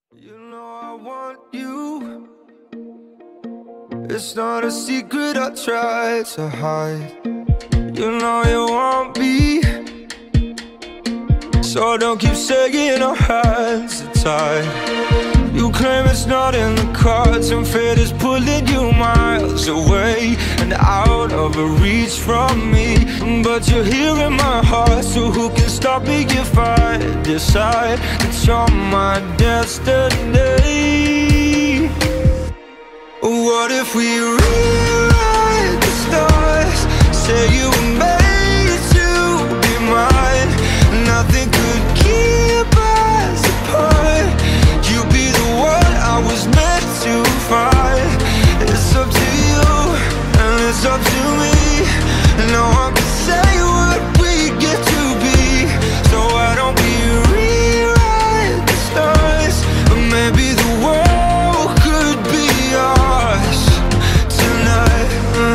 You know I want you. It's not a secret I try to hide. You know you want me, so don't keep saying our hands are tied. You claim it's not in the cards, and fate is pulling you miles away and out of reach from me. But you're here in my heart, so who can stop me if I decide that you're my destiny? What if we rewrite the stars? Say you were made to be mine. Nothing could keep us apart. You be the one I was meant to find. It's up to you and it's up to me. No one can say what we get to be. So why don't we rewrite the stars? Or maybe the world could be ours tonight.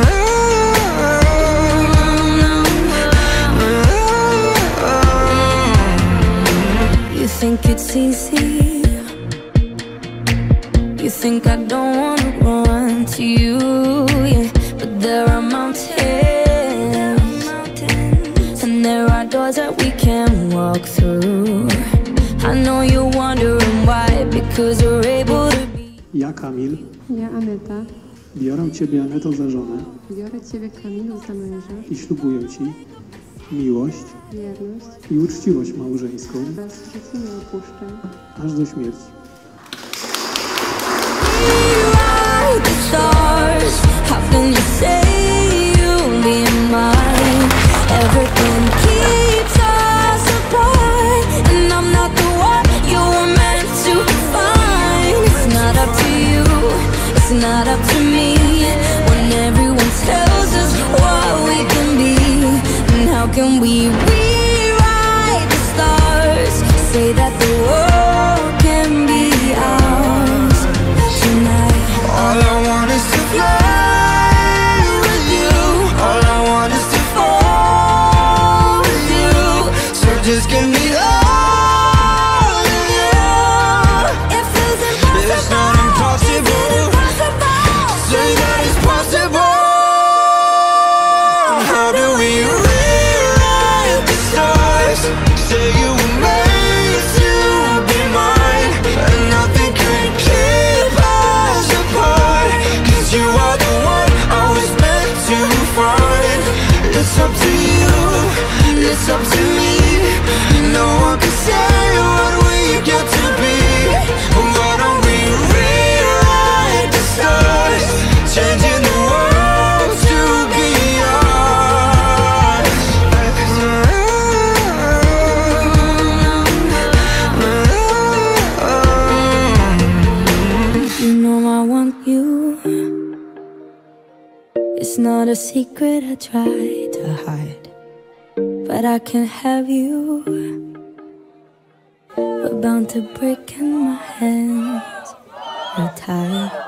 You think it's easy? You think I don't wanna run to you, yeah. But there are mountains, and there are doors that we can walk through. I know you're wondering why, because we're able to be. Ja, Kamil, Ja, Aneta, biorę Ciebie, Aneto, za żonę biorę Ciebie, Kamilu, za męża, i ślubuję Ci miłość wierność i uczciwość małżeńską oraz że Cię nie opuszczę. aż do śmierci. Rewrite the stars. How can you say you'll be mine? Everything keeps us apart, and I'm not the one you were meant to find. It's not up to you, it's not up to me. When everyone tells us what we can be, and how can we rewrite the stars? Say that the world can be ours tonight. All I want is to fly with you. All I want is to fall with you. So just give me all of you. It feels impossible. It's not impossible. Say that it's possible. How do we rewrite the stars? Say you were made to be mine, and nothing can keep us apart. 'Cause you are the one I was meant to find. It's up to you, it's up to me. No one can say what we get to be. Why don't we rewrite the stars? Changing the world to be ours. You know I want you. It's not a secret I try to hide, but I can't have you. We're bound to break and my hands are tied.